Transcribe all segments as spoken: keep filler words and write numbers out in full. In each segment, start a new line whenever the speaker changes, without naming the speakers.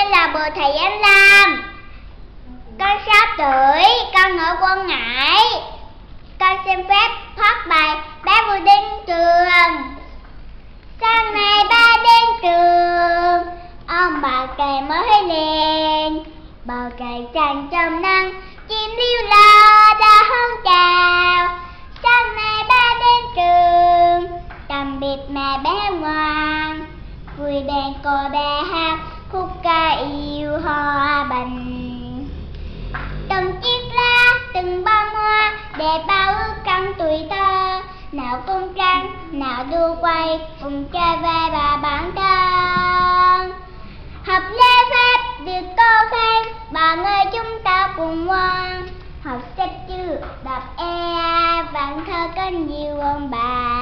tên là Bùi Thị Ánh Lam. Con sáu tuổi, con ở Quảng Ngãi. Con xin phép phát bài Bé vừa đến trường. Sáng nay ba đến trường, ông bà cày mới lên. Bầu trời tràn trong nắng, chim liu lo đã hôn chào. Sáng nay ba đến trường, tạm biệt mẹ bé ngoan. Vui đàn cô bé hát khúc ca yêu hoa bành. Từng chiếc lá, từng bông hoa để bao ước căn tuổi thơ. Nào cung trăng, nào đu quay, cùng chơi với bà bạn thân. Học lễ phép được cô khen, bạn ơi chúng ta cùng ngoan. Học sách chữ, đọc e a, bạn thơ có nhiều ông bà.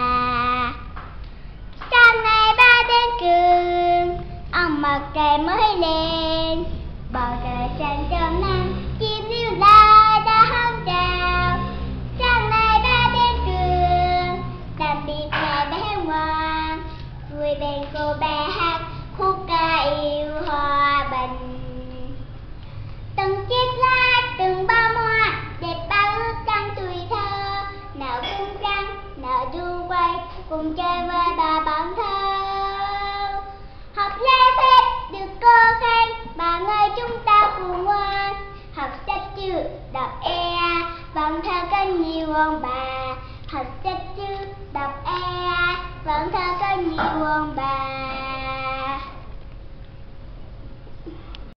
Sáng nay ba đến trường, ông mặt trời mới lên. Bầu trời xanh trong nắng, chim liu lo đã hóng chào. Sáng nay ba đến trường, tạm biệt mẹ bé ngoan. Vui bên cô bé hát khúc ca yêu hoa bành. Từng chiếc lá, từng bông hoa đẹp bao ước căn tuổi thơ. Nào cung trăng, nào đu quay, cùng chơi với bà bạn thơ. Học lễ phép được cô khen, bạn ơi chúng ta cùng ngoan. Học sách chữ, đọc e a, bạn thơ có nhiều ông bà. Học sách chữ, đọc e a, bạn thơ có nhiều ông bà.